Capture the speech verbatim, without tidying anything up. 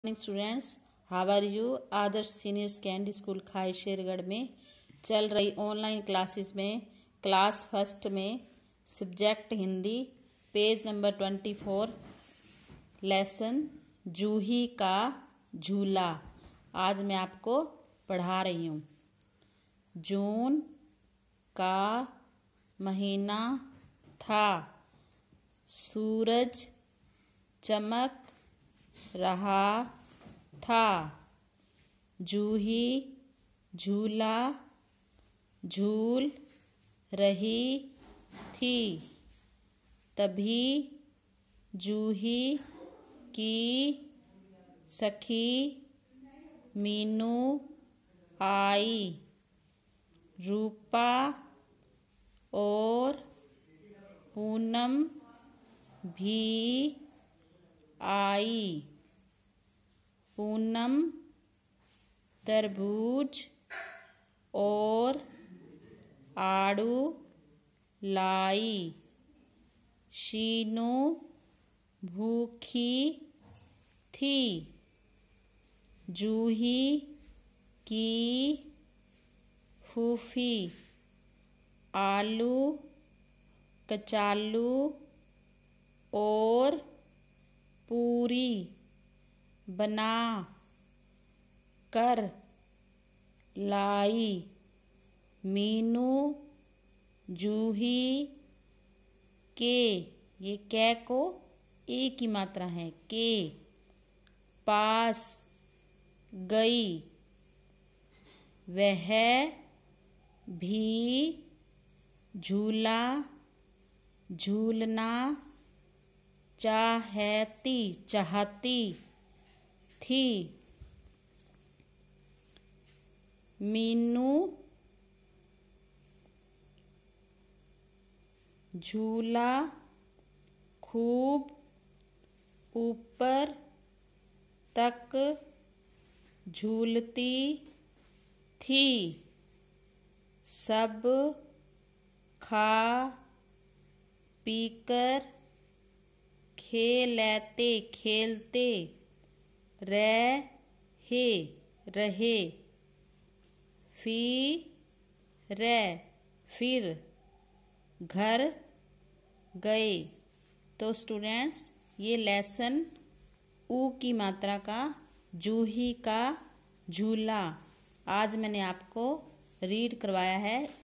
Morning students, how are you. Adarsh senior secondary school Khai Shergarh में चल रही ऑनलाइन क्लासेस में क्लास फर्स्ट में subject Hindi page number twenty four lesson जूही का झूला आज मैं आपको पढ़ा रही हूँ। जून का महीना था, सूरज चमक रहा था, जूही झूला झूल रही थी। तभी जूही की सखी मीनू आई। रूपा और पूनम भी आई। पूनम तरबूज और आड़ू लाई। शीनू भूखी थी। जूही की फूफी आलू कचालू और पूरी बना कर लाई। मीनू जूही के, ये कै को ए की मात्रा है, के पास गई। वह भी झूला झूलना चाहती चाहती थी। मीनू झूला खूब ऊपर तक झूलती थी। सब खा पीकर खेलते खेलते रहे रहे फिर फिर घर गए। तो स्टूडेंट्स, ये लेसन ऊ की मात्रा का जूही का झूला आज मैंने आपको रीड करवाया है।